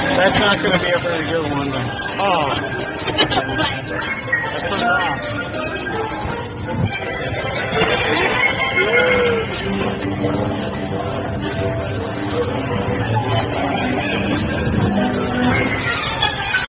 That's not going to be a very good one, though. Oh.